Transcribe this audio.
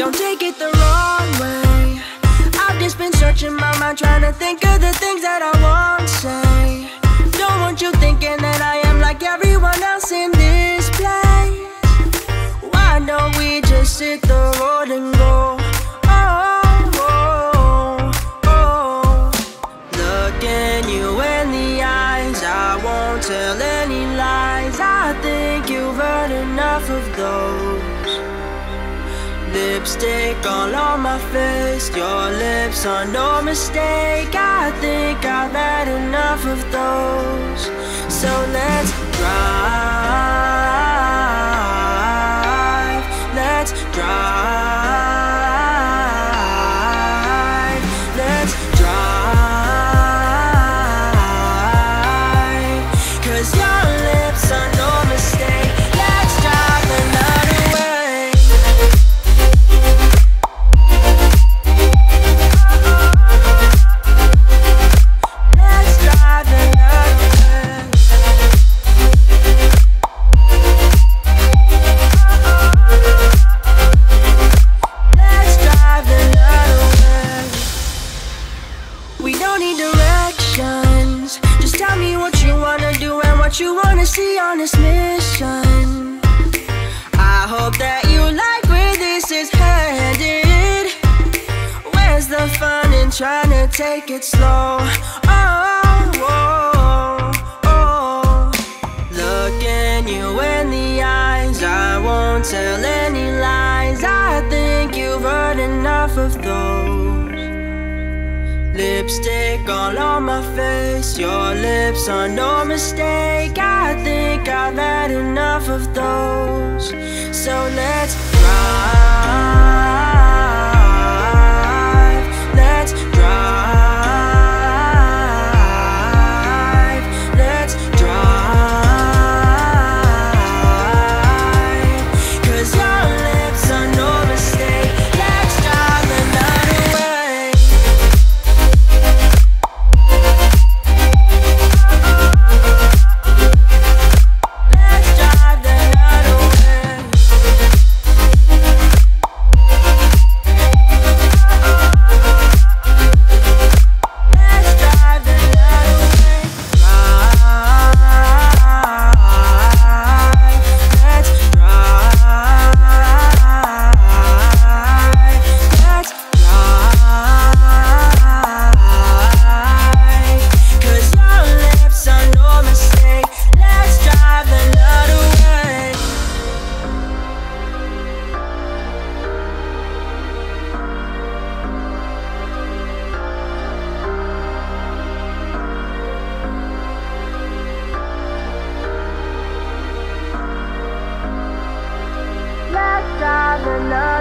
Don't take it the wrong way. I've just been searching my mind, trying to think of the things that I won't say. Don't want you thinking that I am like everyone else in this place. Why don't we just hit the road and go? Oh, oh, oh. Looking you in the eyes, I won't tell any lies. I think you've heard enough of those. Lipstick all on my face, your lips are no mistake. I think I've had enough of those. So let's drive, let's drive, let's drive. 'Cause your lips are no mistake. Let's drive the night away. Let's drive the night away. Let's drive the night away. We don't need directions. Just tell me what you wanna do and what you wanna see on this mission. I hope that you like where this is headed. Where's the fun in trying to take it slow? Oh, oh, oh. Looking you in the eyes, I won't tell any lies. I think you've heard enough of those. Lipstick all on my face, your lips are no mistake. I think I've had enough of those. So let's drive, let's drive, let's drive. 'Cause your lips are no mistake. Let's drive the night away. Let's drive the night away. Let's drive the night away. Let's drive. Let's drive. 'Cause your lips are no mistake. Let's drive the night away. Let's drive the night